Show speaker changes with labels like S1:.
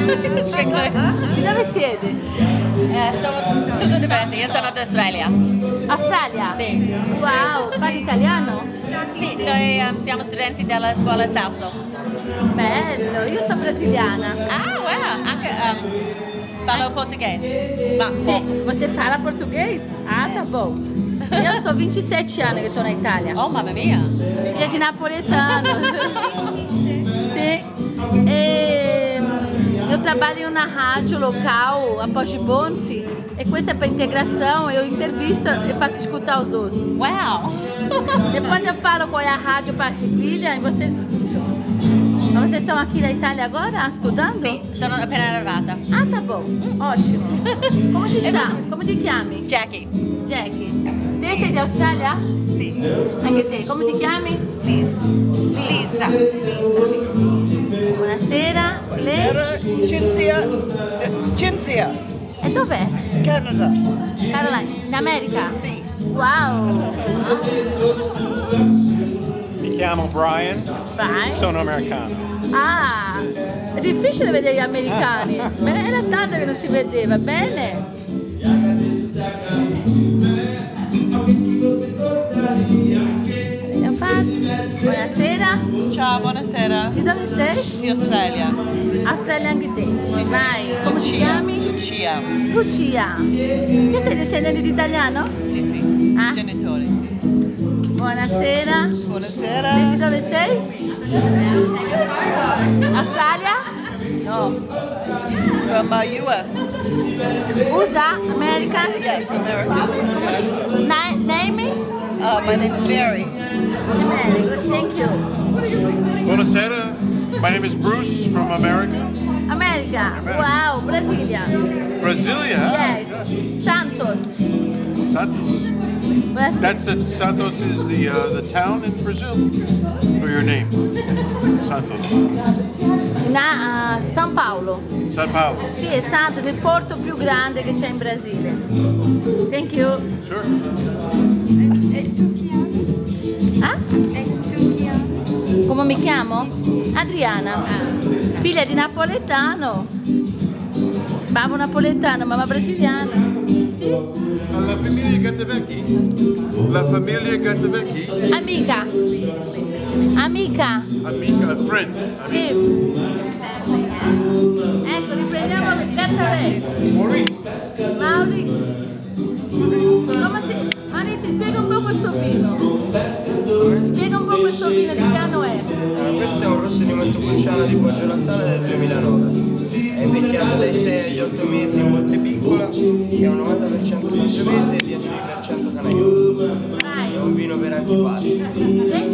S1: Di dove siete?
S2: Sono tutti diversi, io sono d'Australia.
S1: Australia?
S2: Sì.
S1: Wow, parli italiano?
S2: Sì, noi siamo studenti della scuola Salso.
S1: Bello, io sono brasiliana.
S2: Ah, wow, anche parlo portoghese. Ma
S1: Sì, você fala português? Ah, tá bom. Io sto 27 anni che sono in Italia.
S2: Oh, mamma mia.
S1: Io di napoletano. Sì. E eu trabalho em uma rádio local, a Pós de Bonsi, e questa è per integração, eu intervisto e faccio escutar os outros.
S2: Wow.
S1: Depois eu falo qual é a rádio para Lilian e vocês escutam. Ma vocês estão aqui na Itália agora, studando?
S2: Sì, sono appena arrivata.
S1: Ah, tá bom. Ótimo. Come ti chiami? Come ti chiami?
S2: Jackie.
S1: Jackie. Te sei di Australia?
S2: Sì.
S1: Anche te. Come ti chiami?
S2: Lisa.
S1: Buonasera. Lei?
S3: Cinzia.
S1: E dov'è?
S3: Canada.
S1: Caroline, in America?
S3: Sì.
S1: Wow.
S4: Mi chiamo Brian,
S1: Vai.
S4: sono americano.
S1: Ah, è difficile vedere gli americani. Era tanto che non si vedeva. Bene. Abbiamo fatto. Buonasera.
S3: Ciao, buonasera.
S1: Di dove sei?
S3: Di Australia.
S1: Australia anche te.
S3: Sì, sì.
S1: Vai. Come ti chiami?
S3: Lucia.
S1: Lucia. Che sei discendente di italiano?
S3: Sì, sì.
S1: Ah.
S3: Genitori.
S1: Buonasera.
S3: Buonasera.
S1: Di dove sei? Australia?
S3: No. From US.
S1: USA? American?
S3: Yes, American.
S1: Name?
S3: My name's Mary.
S1: Mary, good, thank you.
S4: Buonasera, my name is Bruce from America.
S1: America. Wow, Brasilia.
S4: Brasilia?
S1: Yes. Santos.
S4: Santos.
S1: Buonasera.
S4: Santos is the town in Brazil for your name. Santos.
S1: San Paolo.
S4: San Paulo.
S1: Sì, è Santos, il porto più grande che c'è in Brasile. Thank you.
S4: Sure.
S5: E tu chi ami?
S1: Ah?
S5: E tu chi ami?
S1: Come mi chiamo? Adriana. Figlia di napoletano. Babbo napoletano, mamma brasiliana. Sì.
S4: La famiglia Gattavecchi. La famiglia Gattavecchi.
S1: Amica. Amica.
S4: Amica, friend.
S1: Sì. Ecco, riprendiamo il Gattavecchi. Maurizio. Come si... Maurizio, spiega un po' questo vino. Spiega un po' questo vino, di che anno è?
S6: Questo è un rosso di Montepulciano di Poggiolasana del 2009. È invecchiato dai 6 agli 8 mesi in botte piccola, che è un 90% sangiovese e 10% canaiolo. È un vino per antipasti.